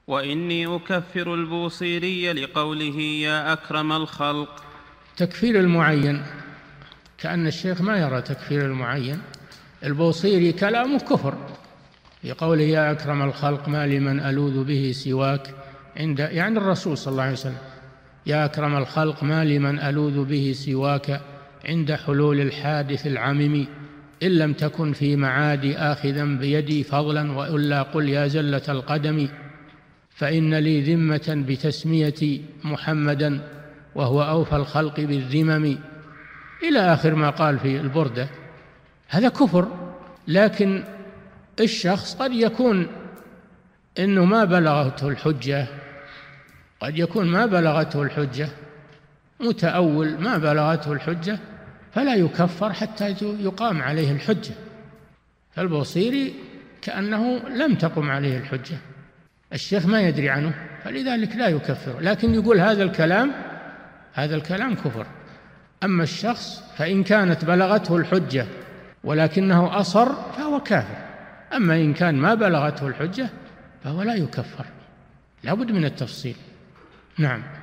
وإني أكفر البوصيري لقوله يا أكرم الخلق. تكفير المعين، كأن الشيخ ما يرى تكفير المعين. البوصيري كلامه كفر في قوله يا أكرم الخلق ما لمن ألوذ به سواك يعني الرسول صلى الله عليه وسلم، يا أكرم الخلق ما لمن ألوذ به سواك عند حلول الحادث العمم، إن لم تكن في معادي آخذا بيدي فضلا وإلا قل يا زلة القدم، فإن لي ذمة بتسمية محمدا وهو أوفى الخلق بالذمم، إلى آخر ما قال في البردة. هذا كفر. لكن الشخص قد يكون إنه ما بلغته الحجة، قد يكون ما بلغته الحجة، متأول ما بلغته الحجة، فلا يكفر حتى يقام عليه الحجة. فالبوصيري كأنه لم تقم عليه الحجة، الشيخ ما يدري عنه، فلذلك لا يكفر، لكن يقول هذا الكلام كفر. أما الشخص فإن كانت بلغته الحجة ولكنه أصر فهو كافر، أما إن كان ما بلغته الحجة فهو لا يكفر، لا بد من التفصيل. نعم.